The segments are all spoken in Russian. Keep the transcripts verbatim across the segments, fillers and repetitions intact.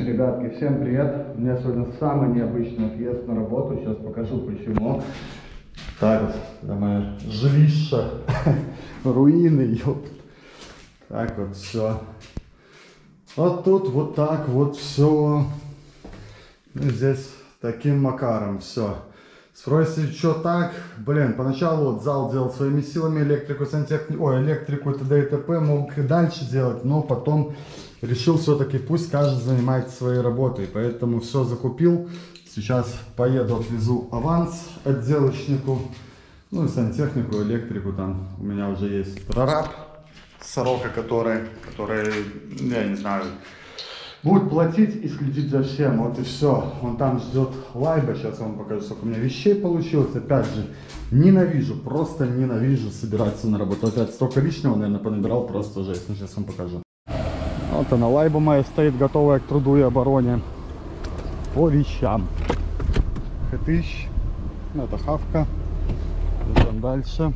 Ребятки, всем привет! У меня сегодня самый необычный отъезд на работу. Сейчас покажу почему. Так вот, это мое жилище. Руины, ёпт. Так вот все. Вот тут вот так вот все. Здесь таким макаром все. Спросите, что так? Блин, поначалу вот зал делал своими силами, электрику, сантехнику, ой, электрику, т.д. и т.п. Мог и дальше делать, но потом решил все-таки пусть каждый занимается своей работой. Поэтому все закупил. Сейчас поеду, отвезу аванс отделочнику. Ну и сантехнику, электрику там. У меня уже есть прораб, сорока, который, который, я не знаю, будет платить и следить за всем. Вот и все. Он там ждет лайба. Сейчас я вам покажу, сколько у меня вещей получилось. Опять же, ненавижу, просто ненавижу собираться на работу. Опять столько лишнего, наверное, понабирал, просто жесть. Ну, сейчас вам покажу. Вот она, лайба моя стоит, готовая к труду и обороне. По вещам. Хэтыщ. Это хавка. Идем дальше.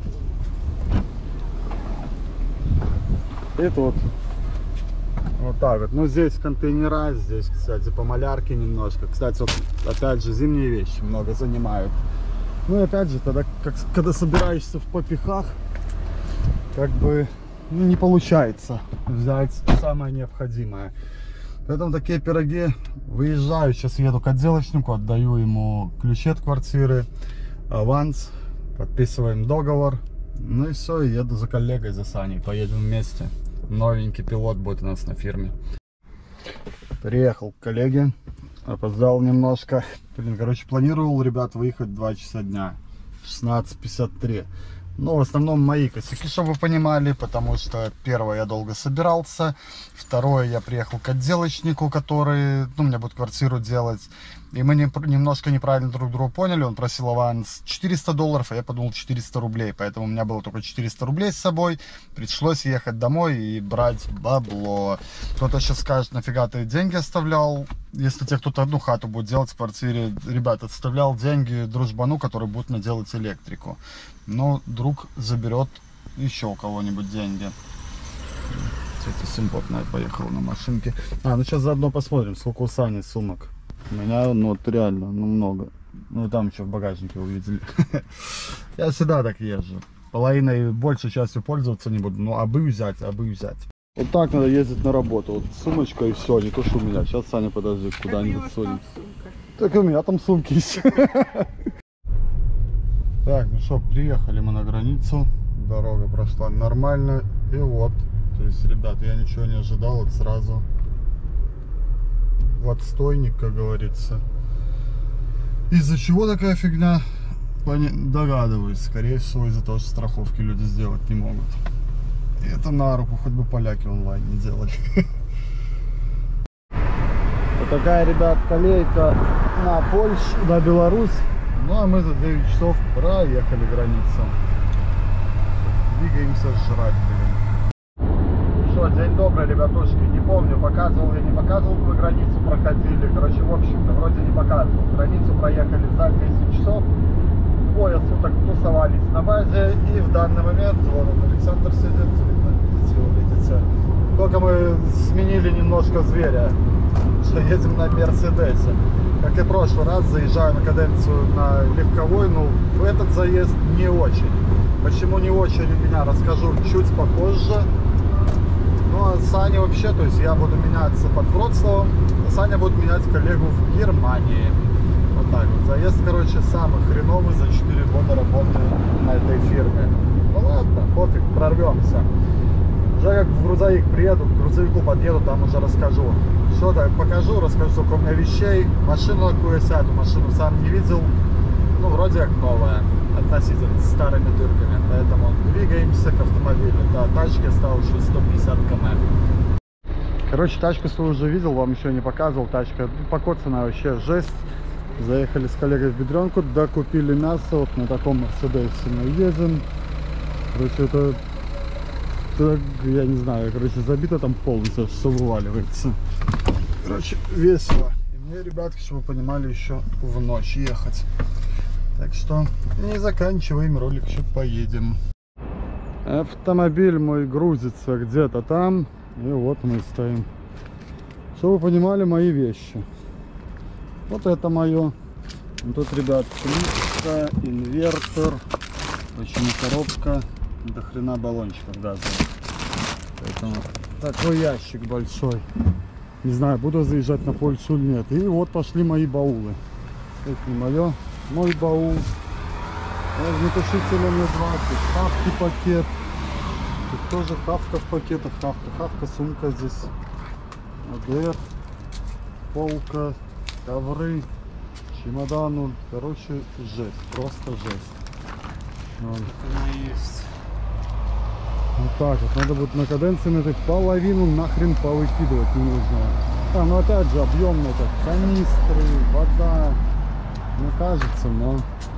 И тут. Вот так вот. Ну, здесь контейнера, здесь, кстати, по малярке немножко. Кстати, вот, опять же, зимние вещи много занимают. Ну и опять же, тогда, как, когда собираешься в попихах, как бы ну, не получается взять самое необходимое. Поэтому такие пироги. Выезжаю, сейчас еду к отделочнику, отдаю ему ключи от квартиры, аванс, подписываем договор. Ну и все, еду за коллегой, за Саней, поедем вместе. Новенький пилот будет у нас на фирме. Приехал к коллеге, опоздал немножко. Блин, короче, планировал, ребят, выехать в два часа дня, шестнадцать пятьдесят три. Но в основном мои косяки, чтобы вы понимали, потому что первое, я долго собирался, второе, я приехал к отделочнику, который, ну, мне будет квартиру делать, и мы не, немножко неправильно друг друга поняли. Он просил аванс четыреста долларов, а я подумал четыреста рублей, поэтому у меня было только четыреста рублей с собой, пришлось ехать домой и брать бабло. Кто-то сейчас скажет, нафига ты деньги оставлял, если тебе кто-то одну хату будет делать в квартире. Ребят, оставлял деньги дружбану, который будет наделать электрику. Но друг заберет еще у кого-нибудь деньги. Тетя симпотная поехала на машинке. А, ну сейчас заодно посмотрим, сколько у Сани сумок. У меня, ну вот реально, ну много. Ну там еще в багажнике увидели. Я всегда так езжу. Половиной, большей частью пользоваться не буду. Ну, абы взять, абы взять. Вот так надо ездить на работу. Вот сумочка и все, не то что у меня. Сейчас Саня подожди, куда-нибудь сунет. Так и у меня там сумки есть. Так, ну что, приехали мы на границу. Дорога прошла нормально. И вот, то есть, ребят, я ничего не ожидал, вот сразу в отстойник, как говорится. Из-за чего такая фигня? Догадываюсь. Скорее всего, из-за того, что страховки люди сделать не могут. И это на руку, хоть бы поляки онлайн не делали. Вот такая, ребят, колейка на Польшу, на Беларусь. Ну а мы за девять часов проехали границу. Двигаемся жрать, блин. Что, день добрый, ребятушки. Не помню, показывал я, не показывал, мы границу проходили. Короче, в общем-то, вроде не показывал. Границу проехали за десять часов. Двое суток тусовались на базе. И в данный момент, вон он, Александр сидит, видите, вы видите. Только мы сменили немножко зверя, что едем на Мерседесе. Как и в прошлый раз, заезжаю на каденцию на легковой, но в этот заезд не очень. Почему не очень, меня расскажу чуть попозже. Ну а Саня вообще, то есть я буду меняться под Вроцлавом, а Саня будет менять коллегу в Германии. Вот так вот. Заезд, короче, самый хреновый за четыре года работы на этой фирме. Ну ладно, пофиг, прорвемся. Уже как в грузовик приеду, к грузовику подъеду, там уже расскажу. Что так, покажу, расскажу, сколько у меня вещей. Машину какую я сяду, машину сам не видел. Ну, вроде как новая, относительно, с старыми дырками. Поэтому двигаемся к автомобилю. Да, тачке осталось еще сто пятьдесят километров. Короче, тачку свою уже видел, вам еще не показывал. Тачка покоцанная, вообще жесть. Заехали с коллегой в Бедренку, докупили мясо. Вот на таком Мерседесе мы едем. Короче, это... Так, я не знаю, короче, забито там полностью, все вываливается. Короче, весело. И мне, ребятки, чтобы вы понимали, еще в ночь ехать. Так что не заканчиваем ролик, еще поедем. Автомобиль мой грузится где-то там. И вот мы стоим. Чтобы вы понимали мои вещи. Вот это мое. Тут, ребят, плитка, инвертор. Почему коробка? До хрена баллончиков даже. Поэтому такой ящик большой. Не знаю, буду заезжать на Польшу или нет. И вот пошли мои баулы. Это не мое. Мой баул. Огнетушителя мне двадцать. Хавки пакет. Тут тоже хавка в пакетах. Хавка, хавка, сумка здесь. АДР. Полка. Ковры. Чемодану. Короче, жесть. Просто жесть. Вот. Есть. Вот так вот. Надо будет на каденции на этой половину нахрен повыкидывать не нужно. А, ну опять же объемно так. Канистры, вода. Мне кажется, но...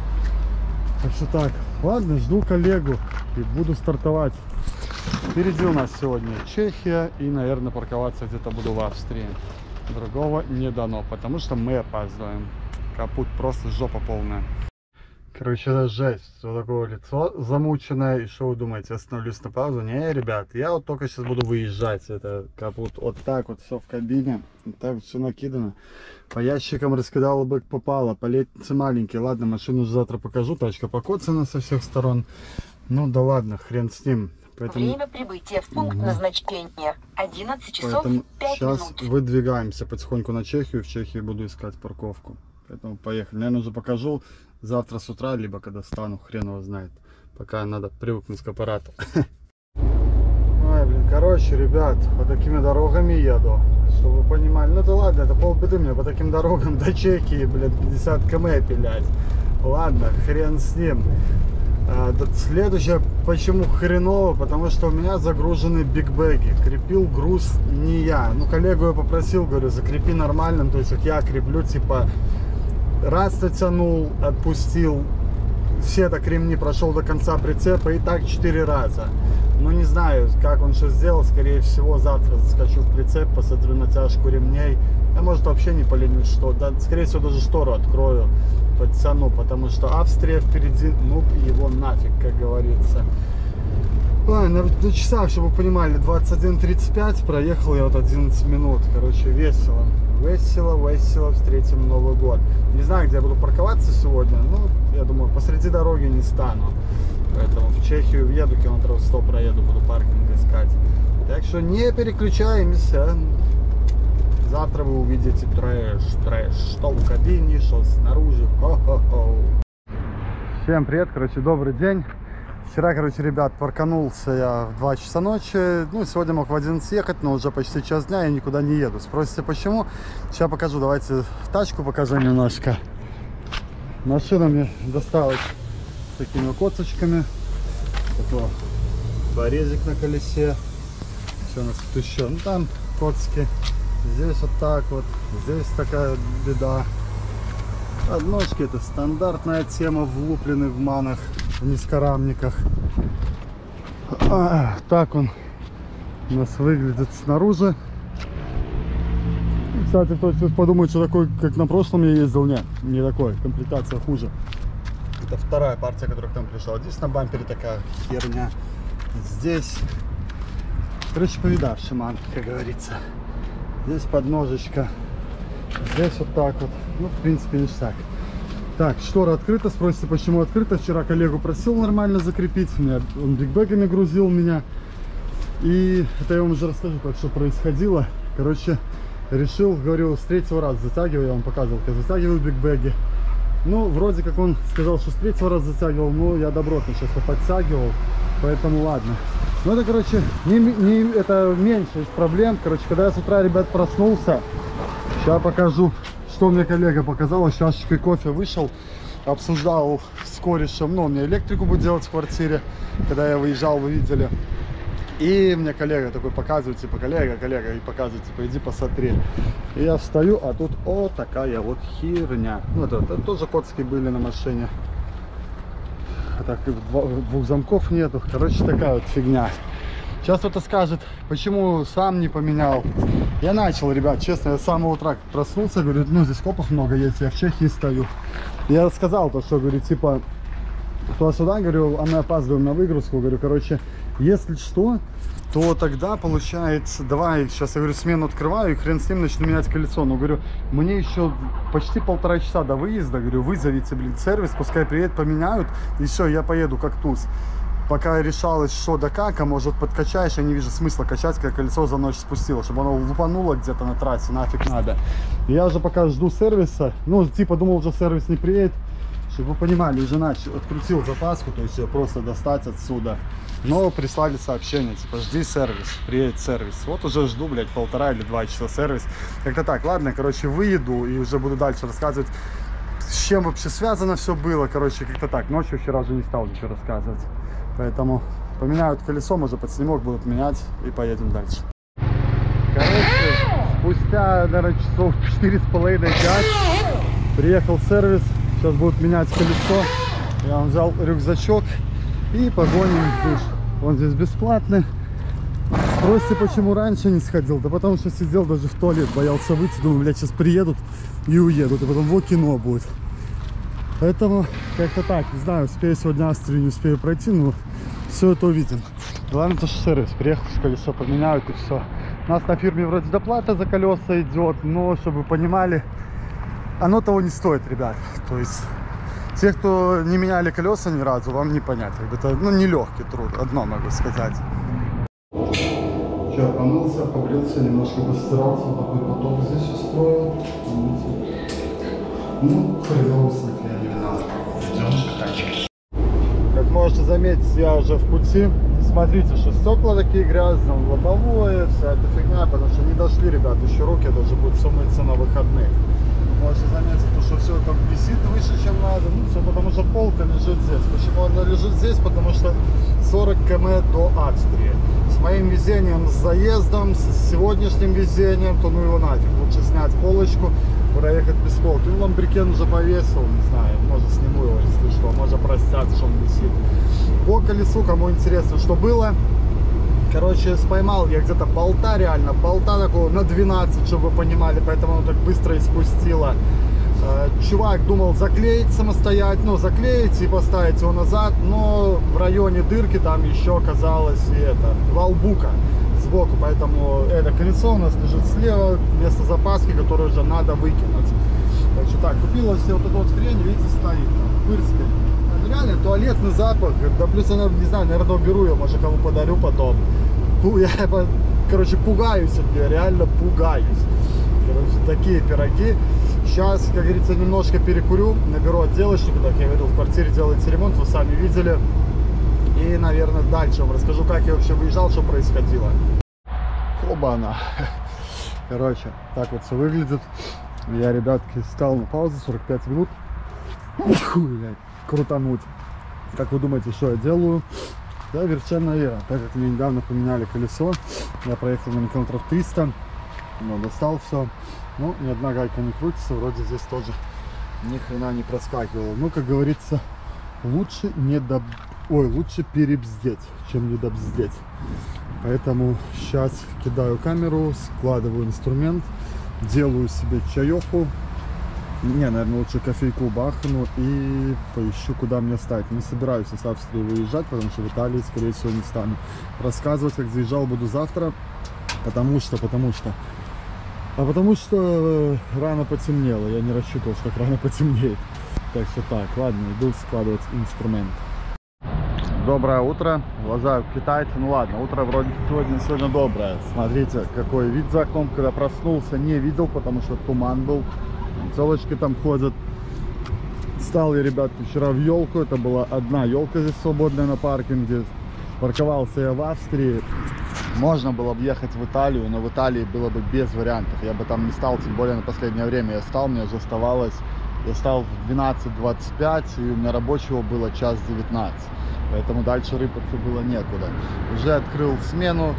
Так что так. Ладно, жду коллегу и буду стартовать. Впереди у нас сегодня Чехия и, наверное, парковаться где-то буду в Австрии. Другого не дано, потому что мы опаздываем. Капут просто жопа полная. Короче, это жесть. Вот такое лицо замученное. И что вы думаете, остановлюсь на паузу? Не, ребят, я вот только сейчас буду выезжать. Это капут вот так вот все в кабине. Вот так вот все накидано. По ящикам раскидал бы попало. По лестнице маленькие. Ладно, машину завтра покажу. Тачка покоцана со всех сторон. Ну да ладно, хрен с ним. Поэтому... Время прибытия в пункт угу. назначения одиннадцать часов Поэтому пять сейчас минут. Выдвигаемся потихоньку на Чехию. В Чехии буду искать парковку. Поэтому поехали. Наверное, уже покажу завтра с утра, либо когда встану, хрен его знает. Пока надо привыкнуть к аппарату. Ой, блин, короче, ребят, по такими дорогами еду. Чтобы вы понимали. Ну это ладно, это полбеды мне по таким дорогам до Чехии, блин, пятьдесят километров пилять. Ладно, хрен с ним. А, следующее, почему хреново, потому что у меня загружены бигбэги. Крепил груз не я. Ну, коллегу я попросил, говорю, закрепи нормальным. То есть, как я креплю, типа, раз натянул, отпустил, все так ремни, прошел до конца прицепа и так четыре раза. Ну, не знаю, как он что сделал. Скорее всего, завтра заскочу в прицеп, посмотрю натяжку ремней. Я, может, вообще не поленюсь, что, да, скорее всего, даже штору открою, подтяну, потому что Австрия впереди, ну, его нафиг, как говорится. Ладно, на часах, чтобы вы понимали, двадцать один тридцать пять, проехал я вот одиннадцать минут, короче, весело. Весело, весело, встретим Новый год. Не знаю, где я буду парковаться сегодня, но, я думаю, посреди дороги не стану. Поэтому в Чехию въеду, километров сто проеду, буду паркинг искать. Так что не переключаемся. Завтра вы увидите трэш, трэш, что в кабине, что снаружи. Хо-хо-хо. Всем привет, короче, добрый день. Вчера, короче, ребят, парканулся я в два часа ночи. Ну, сегодня мог в одиннадцать ехать, но уже почти час дня, я никуда не еду. Спросите, почему? Сейчас покажу, давайте тачку покажу немножко. Машина мне досталась с такими косточками. Такой порезик на колесе. Все у нас тут еще, ну там коцки. Здесь вот так вот, здесь такая беда. Подножки — это стандартная тема, влуплены в манах, в низкорамниках. А, так он у нас выглядит снаружи. Кстати, кто сейчас подумает, что такой, как на прошлом я ездил, нет, не такой, комплектация хуже. Это вторая партия, которая к нам пришла. Здесь на бампере такая херня. Здесь, короче, повидавший ман, как говорится. Здесь подножечка. Здесь вот так вот. Ну, в принципе, ништяк. Так, штора открыта. Спросите, почему открыта. Вчера коллегу просил нормально закрепить. Меня, он бигбэгами грузил меня. И это я вам уже расскажу, как что происходило. Короче, решил, говорю, с третьего раза затягиваю. Я вам показывал, как затягиваю бигбэги. Ну, вроде как он сказал, что с третьего раза затягивал. Но я добротно сейчас подтягивал. Поэтому ладно. Ну, это, короче, не, не, это меньше из проблем. Короче, когда я с утра, ребят, проснулся, сейчас покажу, что мне коллега показал. С чашечкой кофе вышел, обсуждал с корешем. Ну, он мне электрику будет делать в квартире. Когда я выезжал, вы видели. И мне коллега такой показывает, типа, коллега, коллега, и показывает, типа, иди посмотри. И я встаю, а тут, о, такая вот херня. Ну, это, это тоже коцки были на машине. Так, двух замков нету. Короче, такая вот фигня. Сейчас кто-то скажет, почему сам не поменял. Я начал, ребят, честно, я с самого утра проснулся, говорю, ну, здесь копов много есть, я в Чехии стою. Я рассказал то, что, говорю, типа, туда-сюда, говорю, а мы опаздываем на выгрузку, говорю, короче, Если что, то тогда получается, давай, сейчас я говорю, смену открываю и хрен с ним начну менять колесо. Но говорю, мне еще почти полтора часа до выезда, говорю, вызовите, блин, сервис, пускай приедет, поменяют, и все, я поеду как туз. Пока решалось, что да как, а может подкачаешь, я не вижу смысла качать, когда колесо за ночь спустило, чтобы оно лупануло где-то на трассе, нафиг надо. И я уже пока жду сервиса, ну, типа, думал, уже сервис не приедет, чтобы вы понимали, уже начал, открутил запаску, то есть ее просто достать отсюда. Но прислали сообщение, типа, жди сервис, приедет сервис. Вот уже жду, блядь, полтора или два часа сервис. Как-то так, ладно, короче, выеду и уже буду дальше рассказывать, с чем вообще связано все было, короче, как-то так. Ночью вчера уже не стал ничего рассказывать. Поэтому поменяют колесо, может под снимок будут менять и поедем дальше. Короче, спустя, наверное, часов четыре с половиной пять приехал сервис, сейчас будут менять колесо. Я вам взял рюкзачок и погоним в душ. Он здесь бесплатный. Спросите, почему раньше не сходил? Да потому что сидел даже в туалет, боялся выйти, думаю, блядь, сейчас приедут и уедут, и потом вот кино будет. Поэтому как-то так, не знаю, успею сегодня Австрию, не успею пройти, но все это увидим. Главное, то, что сервис приехал, колесо поменяют и все. У нас на фирме вроде доплата за колеса идет, но, чтобы вы понимали, оно того не стоит, ребят. То есть, те, кто не меняли колеса ни разу, вам не понять. Это, ну, нелегкий труд, одно могу сказать. Че, помылся, побрился, немножко постирался, такой поток здесь устроил. Ну, хреново снег я не надо. Как можете заметить, я уже в пути. Смотрите, что стекла такие грязные, лобовое, вся эта фигня, потому что не дошли, ребят, еще руки даже будут все мыться на выходных. Можете заметить, что все это висит выше, чем надо. Ну, все потому что полка лежит здесь. Почему она лежит здесь? Потому что сорок километров до Австрии. С моим везением, с заездом, с сегодняшним везением, то ну его нафиг. Лучше снять полочку, проехать без полки. Ну, ламбрикен уже повесил, не знаю, может сниму его, если что, может простят, что он висит. По колесу, кому интересно, что было. Короче, споймал я где-то болта, реально, болта такого на двенадцать, чтобы вы понимали, поэтому оно так быстро и спустило. Чувак думал заклеить самостоятельно, ну, заклеить и поставить его назад, но в районе дырки там еще оказалось и это, волбука сбоку, поэтому это колесо у нас лежит слева, вместо запаски, которую уже надо выкинуть. Так что так, купила все вот эту вот хрень, видите, стоит там, пырская. Реально туалетный запах, да плюс она, не знаю, наверное, уберу ее, может кому подарю потом. Я, короче, пугаюсь от нее, реально пугаюсь. Короче, такие пироги. Сейчас, как говорится, немножко перекурю, наберу отделочника, так я веду, в квартире делается ремонт, вы сами видели. И, наверное, дальше вам расскажу, как я вообще выезжал, что происходило. Оба-на. Короче, так вот все выглядит. Я, ребятки, стал на паузу, сорок пять минут. Фу, блядь, крутануть. Как вы думаете, что я делаю? Да, верченная вера. Так как мне недавно поменяли колесо, я проехал на километров триста, но достал все. Ну, ни одна гайка не крутится, вроде здесь тоже ни хрена не проскакивало. Ну, как говорится, лучше не доб... Ой, лучше перебздеть, чем не добздеть. Поэтому сейчас кидаю камеру, складываю инструмент, делаю себе чаеху. Не, наверное, лучше кофейку бахну и поищу, куда мне ставить. Не собираюсь из Австрии выезжать, потому что в Италии, скорее всего, не стану. Рассказывать, как заезжал, буду завтра, потому что, потому что... А потому что рано потемнело, я не рассчитывал, что так рано потемнеет. Так что так, ладно, иду складывать инструмент. Доброе утро, глаза китайцы, ну ладно, утро вроде сегодня, сегодня доброе. Смотрите, какой вид за окном, когда проснулся, не видел, потому что туман был. Телочки там ходят. Стал я, ребятки, вчера в елку. Это была одна елка здесь свободная на паркинге. Парковался я в Австрии. Можно было бы ехать в Италию, но в Италии было бы без вариантов. Я бы там не стал, тем более на последнее время я стал, мне уже оставалось. Я стал в двенадцать двадцать пять, и у меня рабочего было час девятнадцать. Поэтому дальше рыпаться было некуда. Уже открыл смену.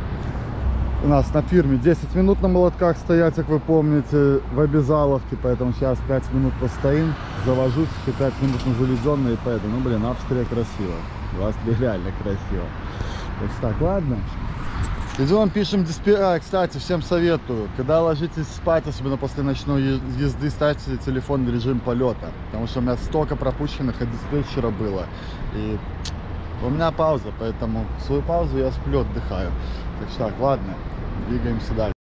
У нас на фирме десять минут на молотках стоять, как вы помните, в обязаловке. Поэтому сейчас пять минут постоим, завожусь, еще пять минут на заведенные, и поеду. Ну, блин, Австрия красиво. В Австрии реально красиво. Так что так, ладно. Идем, пишем диспетчер. А, кстати, всем советую, когда ложитесь спать, особенно после ночной езды, ставьте телефон в режим полета. Потому что у меня столько пропущенных от диспетчера было. И У меня пауза, поэтому свою паузу я сплю, отдыхаю. Так что так, ладно, двигаемся дальше.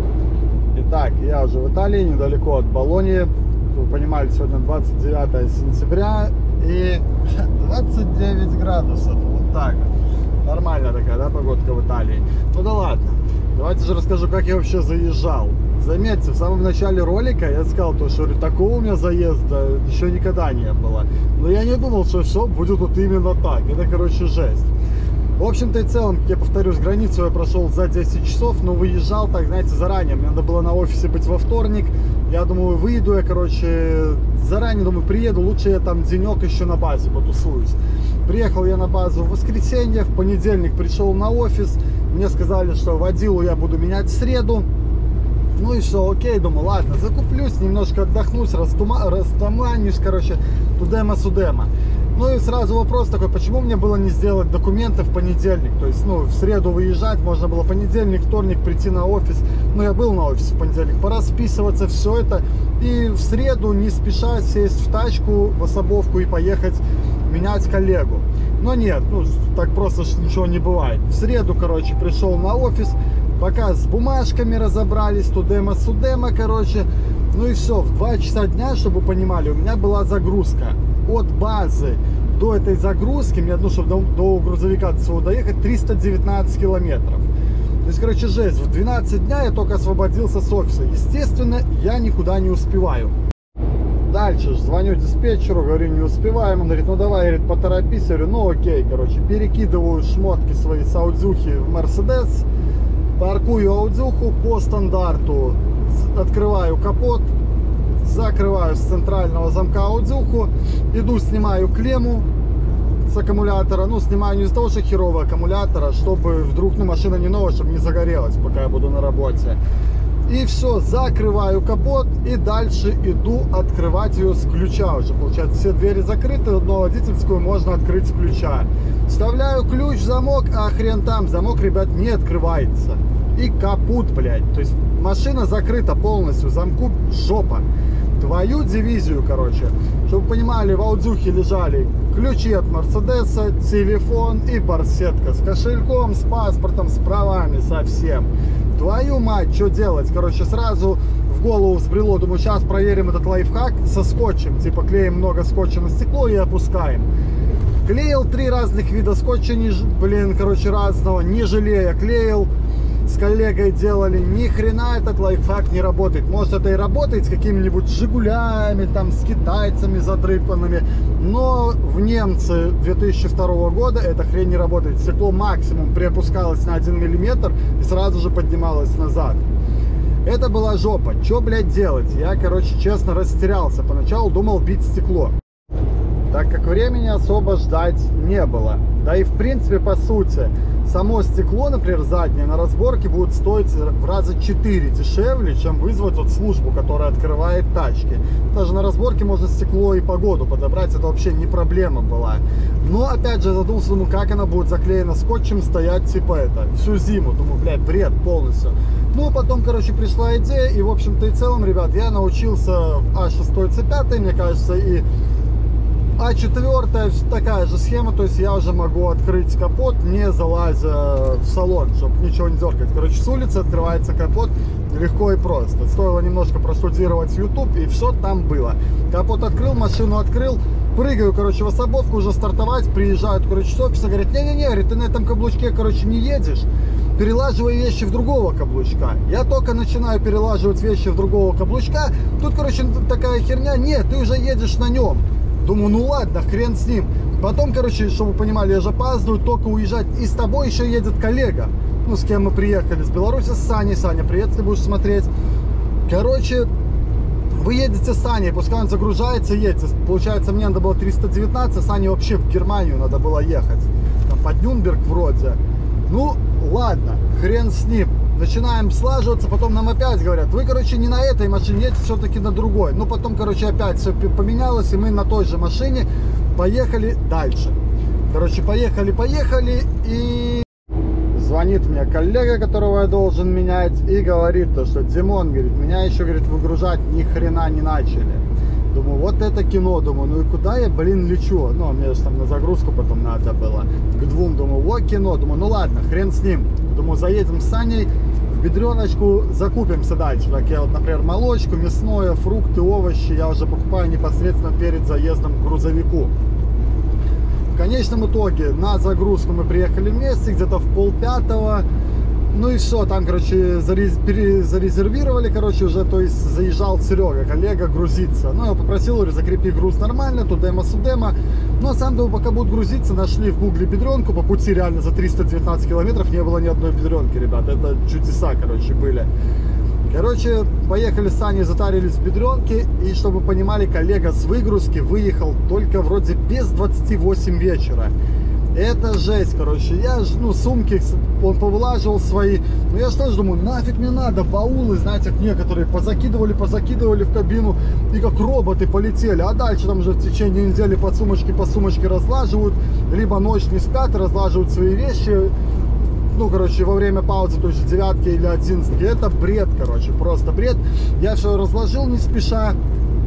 Итак, я уже в Италии, недалеко от Болоньи. Вы понимали, сегодня двадцать девятое сентября и двадцать девять градусов. Вот так вот. Нормальная такая, да, погодка в Италии. Ну да ладно. Давайте же расскажу, как я вообще заезжал. Заметьте, в самом начале ролика я сказал, то, что такого у меня заезда еще никогда не было. Но я не думал, что все будет вот именно так. Это, короче, жесть. В общем-то и целом, как я повторюсь, границу я прошел за десять часов, но выезжал так, знаете, заранее. Мне надо было на офисе быть во вторник. Я думаю, выеду я, короче, заранее, думаю, приеду, лучше я там денек еще на базе потусуюсь. Приехал я на базу в воскресенье, в понедельник пришел на офис. Мне сказали, что водилу я буду менять в среду. Ну и все, окей, думаю, ладно, закуплюсь, немножко отдохнусь, растума, растуманюсь, короче, тудема-судема. Ну и сразу вопрос такой, почему мне было не сделать документы в понедельник? То есть, ну, в среду выезжать, можно было понедельник, вторник прийти на офис. Ну, я был на офисе в понедельник, пора списываться, все это. И в среду не спеша сесть в тачку, в особовку и поехать менять коллегу. Но нет, ну, так просто ничего не бывает. В среду, короче, пришел на офис, пока с бумажками разобрались, тудема-судема, короче. Ну и все, в два часа дня, чтобы вы понимали, у меня была загрузка. От базы до этой загрузки, мне, ну, чтобы до, до грузовика до своего доехать, триста девятнадцать километров. То есть, короче, жесть. В двенадцать дня я только освободился с офиса. Естественно, я никуда не успеваю. Дальше звоню диспетчеру, говорю, не успеваем. Он говорит, ну давай, говорит, поторопись. Я говорю, ну окей, короче, перекидываю шмотки свои с аудюхи в Мерседес, паркую аудюху по стандарту, открываю капот, закрываю с центрального замка аудюху, иду, снимаю клемму с аккумулятора. Ну, снимаю не из-за того, что херовый аккумулятора, чтобы вдруг, ну, машина не новая, чтобы не загорелась, пока я буду на работе. И все, закрываю капот и дальше иду открывать ее с ключа. Уже, получается, все двери закрыты, но водительскую можно открыть с ключа. Вставляю ключ в замок, а хрен там, замок, ребят, не открывается. И капут, блядь. То есть машина закрыта полностью, замку жопа. Твою дивизию, короче. Чтобы вы понимали, в аудюхе лежали ключи от Мерседеса, телефон и барсетка с кошельком, с паспортом, с правами, совсем. Твою мать, что делать? Короче, сразу в голову взбрело, думаю, сейчас проверим этот лайфхак со скотчем. Типа клеим много скотча на стекло и опускаем. Клеил три разных вида скотча, не, блин, короче, разного, не жалея, клеил. С коллегой делали, ни хрена этот лайфхак не работает. Может, это и работает с какими-нибудь Жигулями, там, с китайцами задрыпанными, но в немцы две тысячи второго года эта хрень не работает. Стекло максимум приопускалось на один миллиметр и сразу же поднималось назад. Это была жопа. Что, блядь, делать? Я, короче, честно растерялся. Поначалу думал бить стекло, так как времени особо ждать не было. Да и в принципе, по сути, само стекло, например, заднее на разборке будет стоить в раза четыре дешевле, чем вызвать вот службу, которая открывает тачки. Даже на разборке можно стекло и погоду подобрать, это вообще не проблема была. Но опять же задумался, думаю, как она будет заклеена скотчем стоять типа это всю зиму. Думаю, блядь, бред полностью. Ну, потом, короче, пришла идея, и в общем-то и целом, ребят, я научился А шесть Ц пять, мне кажется, и А четыре такая же схема, то есть я уже могу открыть капот, не залазя в салон, чтобы ничего не дергать. Короче, с улицы открывается капот легко и просто. Стоило немножко проштудировать YouTube, и все там было. Капот открыл, машину открыл, прыгаю, короче, в особовку, уже стартовать, приезжают, короче, с офиса, говорят, не-не-не, говорит, ты на этом каблучке, короче, не едешь, перелаживай вещи в другого каблучка. Я только начинаю перелаживать вещи в другого каблучка, тут, короче, такая херня, нет, ты уже едешь на нем. Думаю, ну ладно, хрен с ним. Потом, короче, чтобы вы понимали, я же опаздываю только уезжать. И с тобой еще едет коллега, ну, с кем мы приехали, с Беларуси, с Саней. Саня, привет, если будешь смотреть. Короче, вы едете с Саней, пускай он загружается, едете. Получается, мне надо было триста девятнадцать, а Сане вообще в Германию надо было ехать. Там под Нюрнберг вроде. Ну, ладно, хрен с ним. Начинаем слаживаться, потом нам опять говорят, вы, короче, не на этой машине, едете все-таки на другой. Ну, потом, короче, опять все поменялось, и мы на той же машине поехали дальше. Короче, поехали, поехали, и звонит мне коллега, которого я должен менять, и говорит то, что Димон, говорит, меня еще, говорит, выгружать ни хрена не начали. Думаю, вот это кино, думаю, ну и куда я, блин, лечу? Ну, мне же там на загрузку потом надо было. К двум, думаю, вот кино, думаю, ну ладно, хрен с ним. Думаю, заедем с Саней в Бедреночку, закупимся дальше. Так я вот, например, молочку, мясное, фрукты, овощи я уже покупаю непосредственно перед заездом к грузовику. В конечном итоге на загрузку мы приехали вместе, где-то в полпятого. Ну и все, там, короче, зарезервировали, короче, уже, то есть заезжал Серега, коллега, грузиться. Ну, я попросил, говорю, закрепи груз нормально, тудема-судема. Но сам, думаю, пока будут грузиться, нашли в гугле бедренку, по пути реально за триста девятнадцать километров не было ни одной бедренки, ребят. Это чудеса, короче, были. Короче, поехали с Саней, затарились в бедренке, и чтобы вы понимали, коллега с выгрузки выехал только вроде без двадцати восьми вечера. Это жесть, короче. Я, ну, сумки он повылаживал свои. Но я что ж думаю, нафиг мне надо, баулы, знаете, некоторые позакидывали, позакидывали в кабину и как роботы полетели. А дальше там уже в течение недели по сумочке, по сумочке разлаживают. Либо ночь не спят и разлаживают свои вещи. Ну, короче, во время паузы, то есть девятки или одиннадцатки. Это бред, короче, просто бред. Я все разложил не спеша.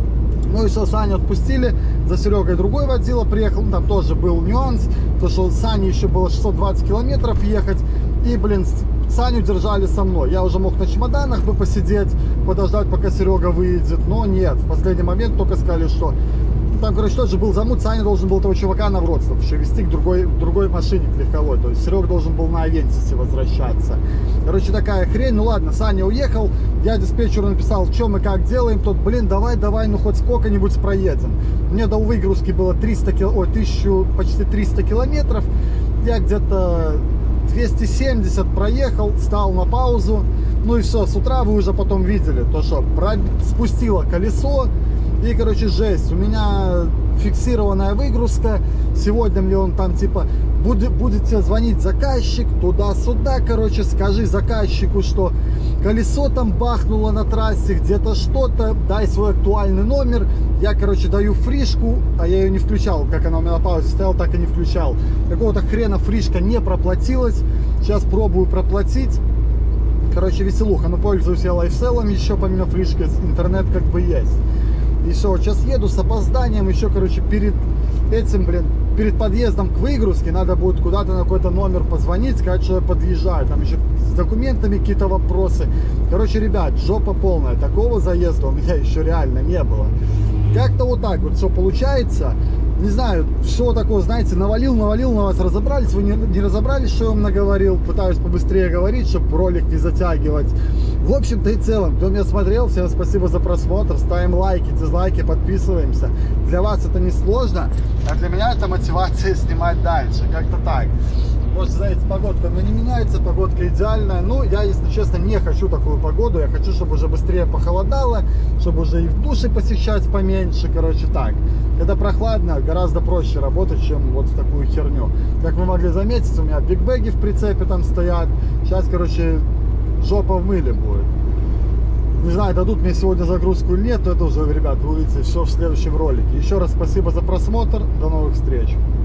Ну и все, Саню отпустили, за Серегой другой водила приехал, ну, там тоже был нюанс, то что Сане еще было шестьсот двадцать километров ехать, и, блин, Саню держали со мной. Я уже мог на чемоданах бы посидеть, подождать, пока Серега выйдет, но нет, в последний момент только сказали, что там, короче, тот же был замут, Саня должен был этого чувака на Вроцлав еще везти к другой, другой машине, к легковой, то есть Серега должен был на Авентисе возвращаться. Короче, такая хрень. Ну ладно, Саня уехал, я диспетчеру написал, что мы как делаем, тот, блин, давай, давай, ну хоть сколько-нибудь проедем. Мне до выгрузки было триста кил... Ой, тысячу, почти триста километров, я где-то двести семьдесят проехал, стал на паузу, ну и все, с утра вы уже потом видели, то что про... спустило колесо. И, короче, жесть. У меня фиксированная выгрузка. Сегодня мне он там, типа, будет, будет тебе звонить заказчик туда-сюда, короче, скажи заказчику, что колесо там бахнуло на трассе, где-то что-то, дай свой актуальный номер. Я, короче, даю фришку, а я ее не включал, как она у меня на паузе стояла, так и не включал. Какого-то хрена фришка не проплатилась. Сейчас пробую проплатить. Короче, веселуха. Но пользуюсь я лайфселом еще, помимо фришки, интернет как бы есть. И все, сейчас еду с опозданием, еще, короче, перед этим, блин, перед подъездом к выгрузке надо будет куда-то на какой-то номер позвонить, сказать, что я подъезжаю, там еще с документами какие-то вопросы. Короче, ребят, жопа полная, такого заезда у меня еще реально не было. Как-то вот так вот все получается. Не знаю, все такое, знаете, навалил, навалил на вас, разобрались, вы не, не разобрались, что я вам наговорил, пытаюсь побыстрее говорить, чтобы ролик не затягивать. В общем-то и целом, кто меня смотрел, всем спасибо за просмотр, ставим лайки, дизлайки, подписываемся. Для вас это не сложно, а для меня это мотивация снимать дальше, как-то так. Может, знаете, погодка, но не меняется, погодка идеальная. Ну, я, если честно, не хочу такую погоду. Я хочу, чтобы уже быстрее похолодало, чтобы уже и в душе посещать поменьше. Короче, так. Когда прохладно, гораздо проще работать, чем вот в такую херню. Как вы могли заметить, у меня бигбэги в прицепе там стоят. Сейчас, короче, жопа в мыле будет. Не знаю, дадут мне сегодня загрузку или нет, то это уже, ребят, вы увидите все в следующем ролике. Еще раз спасибо за просмотр. До новых встреч.